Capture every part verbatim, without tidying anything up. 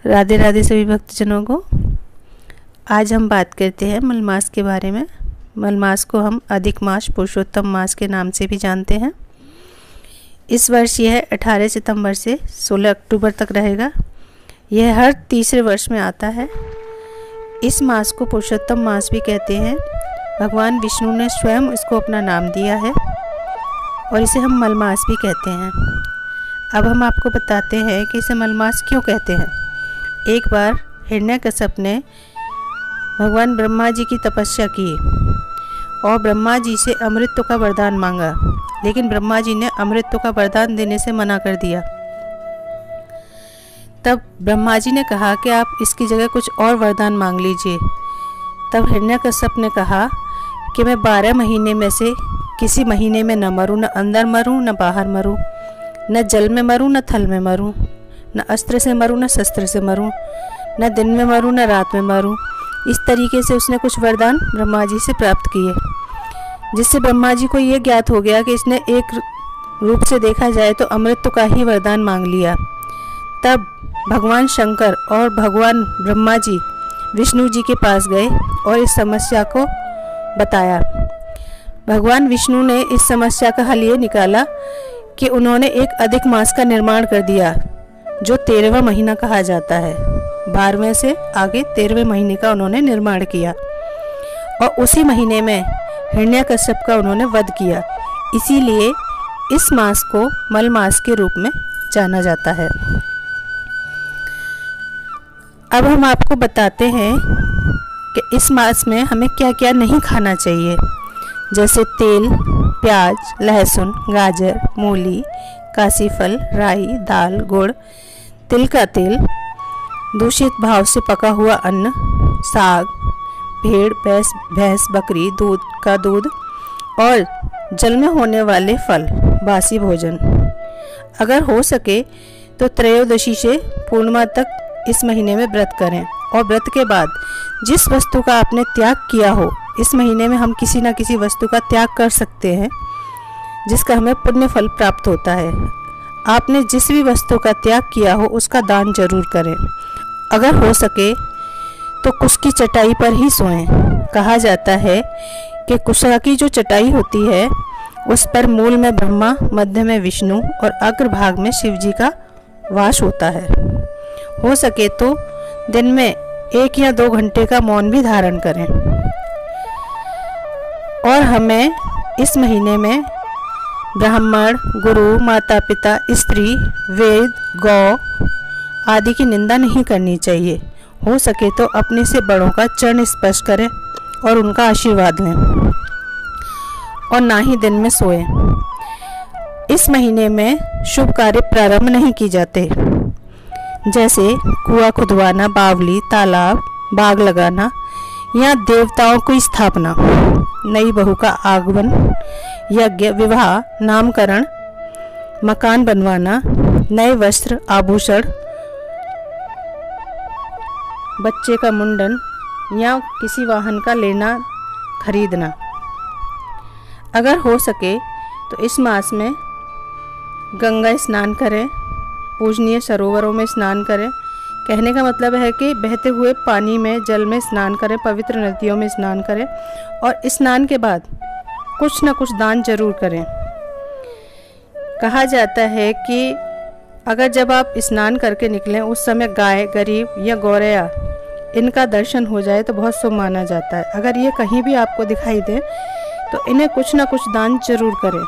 राधे राधे सभी भक्तजनों को। आज हम बात करते हैं मलमास के बारे में। मलमास को हम अधिक मास, पुरुषोत्तम मास के नाम से भी जानते हैं। इस वर्ष यह अठारह सितंबर से सोलह अक्टूबर तक रहेगा। यह हर तीसरे वर्ष में आता है। इस मास को पुरुषोत्तम मास भी कहते हैं। भगवान विष्णु ने स्वयं इसको अपना नाम दिया है और इसे हम मलमास भी कहते हैं। अब हम आपको बताते हैं कि इसे मलमास क्यों कहते हैं। एक बार हिरण्यकश्यप ने भगवान ब्रह्मा जी की तपस्या की और ब्रह्मा जी से अमृत का वरदान मांगा, लेकिन ब्रह्मा जी ने अमृत का वरदान देने से मना कर दिया। तब ब्रह्मा जी ने कहा कि आप इसकी जगह कुछ और वरदान मांग लीजिए। तब हिरण्यकश्यप ने कहा कि मैं बारह महीने में से किसी महीने में न मरूं, न अंदर मरूं, न बाहर मरूं, न जल में मरूं, न थल में मरूं, न अस्त्र से मरूं, न शस्त्र से मरूं, न दिन में मरूं, न रात में मरूं। इस तरीके से उसने कुछ वरदान ब्रह्मा जी से प्राप्त किए, जिससे ब्रह्मा जी को ये ज्ञात हो गया कि इसने एक रूप से देखा जाए तो अमृत का ही वरदान मांग लिया। तब भगवान शंकर और भगवान ब्रह्मा जी विष्णु जी के पास गए और इस समस्या को बताया। भगवान विष्णु ने इस समस्या का हल ये निकाला कि उन्होंने एक अधिक मास का निर्माण कर दिया, जो तेरहवां महीना कहा जाता है। बारहवें से आगे तेरहवें महीने का उन्होंने निर्माण किया और उसी महीने में हिरण्यकश्यप का उन्होंने वध किया। इसीलिए इस मास को मल मास के रूप में जाना जाता है। अब हम आपको बताते हैं कि इस मास में हमें क्या क्या नहीं खाना चाहिए, जैसे तेल, प्याज, लहसुन, गाजर, मूली, काशी फल, राई, दाल, गुड़, तिल का तेल, दूषित भाव से पका हुआ अन्न, साग, भेड़, भैंस भैंस बकरी, दूध का दूध और जल में होने वाले फल, बासी भोजन। अगर हो सके तो त्रयोदशी से पूर्णिमा तक इस महीने में व्रत करें और व्रत के बाद जिस वस्तु का आपने त्याग किया हो, इस महीने में हम किसी न किसी वस्तु का त्याग कर सकते हैं जिसका हमें पुण्य फल प्राप्त होता है। आपने जिस भी वस्तु का त्याग किया हो उसका दान जरूर करें। अगर हो सके तो कुश की चटाई पर ही सोएं। कहा जाता है कि कुशा की जो चटाई होती है उस पर मूल में ब्रह्मा, मध्य में विष्णु और अग्रभाग में शिव जी का वास होता है। हो सके तो दिन में एक या दो घंटे का मौन भी धारण करें। और हमें इस महीने में ब्राह्मण, गुरु, माता पिता, स्त्री, वेद, गौ आदि की निंदा नहीं करनी चाहिए। हो सके तो अपने से बड़ों का चरण स्पर्श करें और उनका आशीर्वाद लें और ना ही दिन में सोएं। इस महीने में शुभ कार्य प्रारंभ नहीं किए जाते, जैसे कुआं खुदवाना, बावली, तालाब, बाग लगाना या देवताओं की स्थापना, नई बहू का आगमन, यज्ञ, विवाह, नामकरण, मकान बनवाना, नए वस्त्र, आभूषण, बच्चे का मुंडन या किसी वाहन का लेना खरीदना। अगर हो सके तो इस मास में गंगा स्नान करें, पूजनीय सरोवरों में स्नान करें। कहने का मतलब है कि बहते हुए पानी में, जल में स्नान करें, पवित्र नदियों में स्नान करें और स्नान के बाद कुछ न कुछ दान जरूर करें। कहा जाता है कि अगर जब आप स्नान करके निकलें उस समय गाय, गरीब या गौरैया इनका दर्शन हो जाए तो बहुत शुभ माना जाता है। अगर ये कहीं भी आपको दिखाई दे तो इन्हें कुछ न कुछ दान जरूर करें।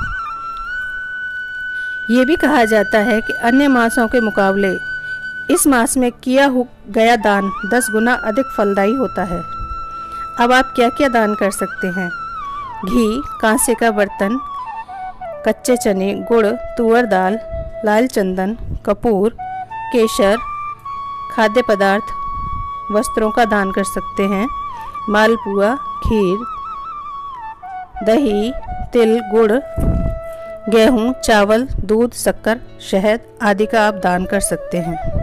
ये भी कहा जाता है कि अन्य मासों के मुकाबले इस मास में किया गया दान दस गुना अधिक फलदायी होता है। अब आप क्या क्या दान कर सकते हैं? घी, कांसे का बर्तन, कच्चे चने, गुड़, तुअर दाल, लाल चंदन, कपूर, केसर, खाद्य पदार्थ, वस्त्रों का दान कर सकते हैं। मालपुआ, खीर, दही, तिल, गुड़, गेहूं, चावल, दूध, शक्कर, शहद आदि का आप दान कर सकते हैं।